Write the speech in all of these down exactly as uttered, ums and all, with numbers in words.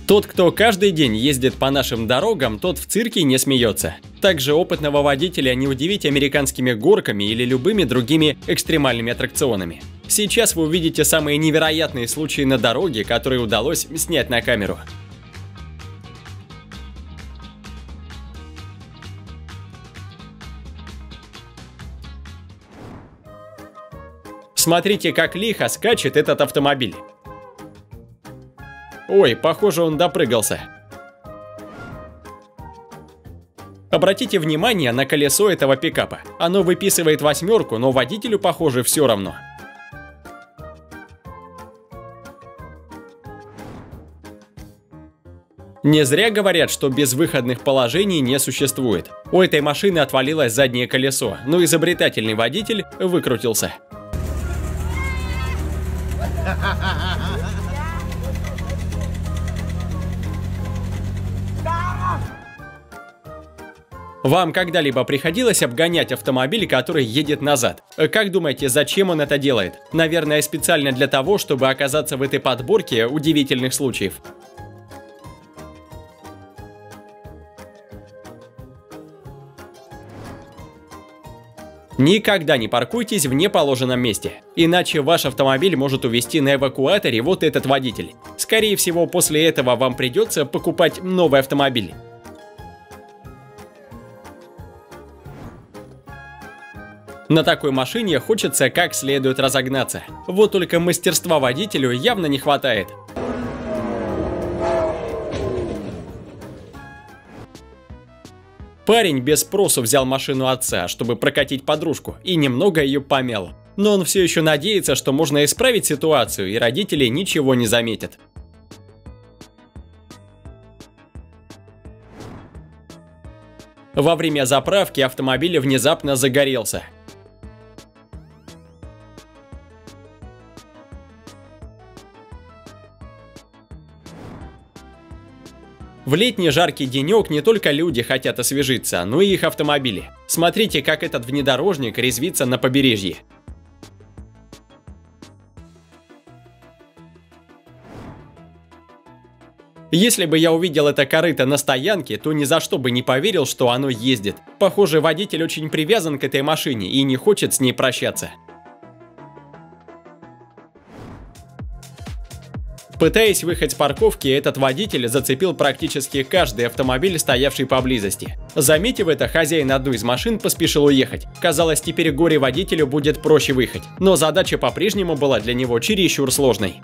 Тот, кто каждый день ездит по нашим дорогам, тот в цирке не смеется. Также опытного водителя не удивить американскими горками или любыми другими экстремальными аттракционами. Сейчас вы увидите самые невероятные случаи на дороге, которые удалось снять на камеру. Смотрите, как лихо скачет этот автомобиль. Ой, похоже, он допрыгался. Обратите внимание на колесо этого пикапа. Оно выписывает восьмерку, но водителю, похоже, все равно. Не зря говорят, что безвыходных положений не существует. У этой машины отвалилось заднее колесо, но изобретательный водитель выкрутился. Вам когда-либо приходилось обгонять автомобиль, который едет назад? Как думаете, зачем он это делает? Наверное, специально для того, чтобы оказаться в этой подборке удивительных случаев. Никогда не паркуйтесь в неположенном месте, иначе ваш автомобиль может увезти на эвакуаторе вот этот водитель. Скорее всего, после этого вам придется покупать новый автомобиль. На такой машине хочется как следует разогнаться. Вот только мастерства водителю явно не хватает. Парень без спросу взял машину отца, чтобы прокатить подружку, и немного ее помял. Но он все еще надеется, что можно исправить ситуацию, и родители ничего не заметят. Во время заправки автомобиль внезапно загорелся. В летний жаркий денек не только люди хотят освежиться, но и их автомобили. Смотрите, как этот внедорожник резвится на побережье. Если бы я увидел это корыто на стоянке, то ни за что бы не поверил, что оно ездит. Похоже, водитель очень привязан к этой машине и не хочет с ней прощаться. Пытаясь выехать с парковки, этот водитель зацепил практически каждый автомобиль, стоявший поблизости. Заметив это, хозяин одной из машин поспешил уехать. Казалось, теперь горе-водителю будет проще выехать, но задача по-прежнему была для него чересчур сложной.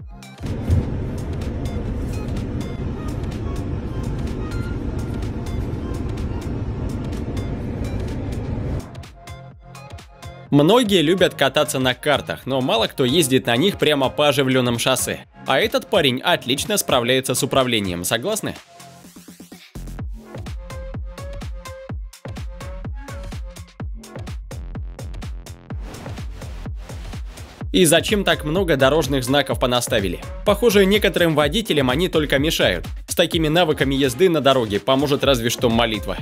Многие любят кататься на картах, но мало кто ездит на них прямо по оживленным шоссе. А этот парень отлично справляется с управлением, согласны? И зачем так много дорожных знаков понаставили? Похоже, некоторым водителям они только мешают. С такими навыками езды на дороге поможет разве что молитва.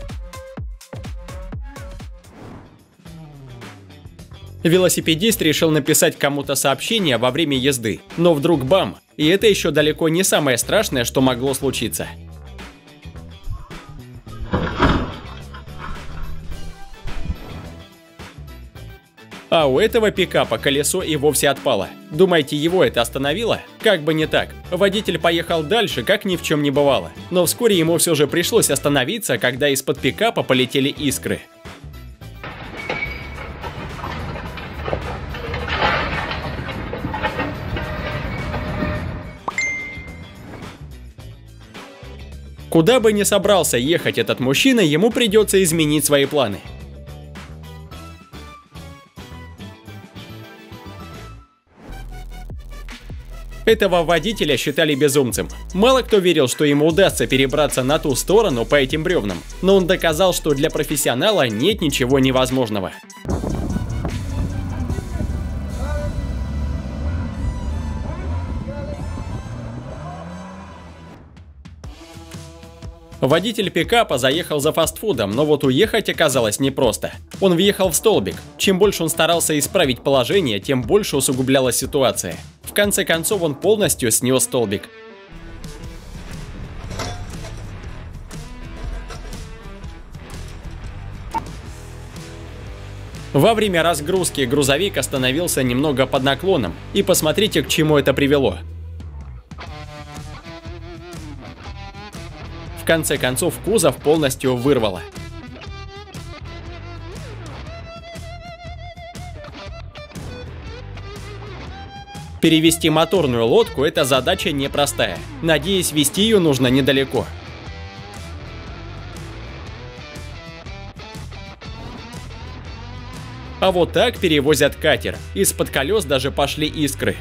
Велосипедист решил написать кому-то сообщение во время езды, но вдруг бам! И это еще далеко не самое страшное, что могло случиться. А у этого пикапа колесо и вовсе отпало. Думаете, его это остановило? Как бы не так. Водитель поехал дальше, как ни в чем не бывало. Но вскоре ему все же пришлось остановиться, когда из-под пикапа полетели искры. Куда бы ни собрался ехать этот мужчина, ему придется изменить свои планы. Этого водителя считали безумцем. Мало кто верил, что ему удастся перебраться на ту сторону по этим бревнам, но он доказал, что для профессионала нет ничего невозможного. Водитель пикапа заехал за фастфудом, но вот уехать оказалось непросто. Он въехал в столбик. Чем больше он старался исправить положение, тем больше усугублялась ситуация. В конце концов он полностью снес столбик. Во время разгрузки грузовик остановился немного под наклоном, и посмотрите, к чему это привело. В конце концов, кузов полностью вырвало. Перевести моторную лодку – это задача непростая. Надеюсь, вести ее нужно недалеко. А вот так перевозят катер. Из-под колес даже пошли искры.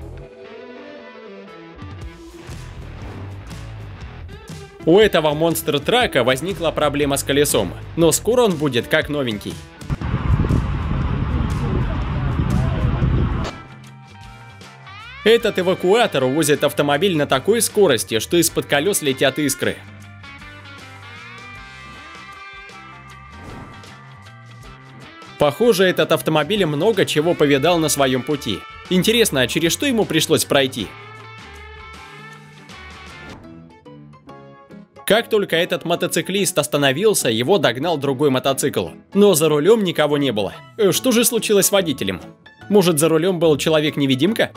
У этого монстр-трака возникла проблема с колесом, но скоро он будет как новенький. Этот эвакуатор увозит автомобиль на такой скорости, что из-под колес летят искры. Похоже, этот автомобиль много чего повидал на своем пути. Интересно, а через что ему пришлось пройти? Как только этот мотоциклист остановился, его догнал другой мотоцикл. Но за рулем никого не было. Что же случилось с водителем? Может, за рулем был человек-невидимка?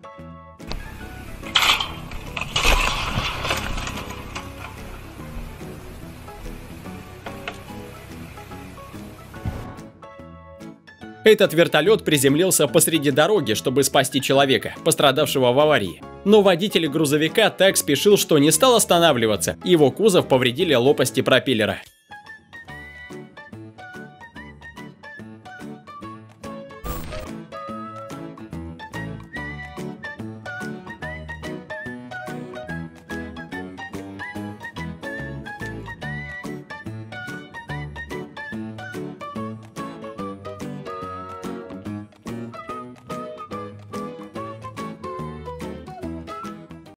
Этот вертолет приземлился посреди дороги, чтобы спасти человека, пострадавшего в аварии. Но водитель грузовика так спешил, что не стал останавливаться, его кузов повредили лопасти пропеллера.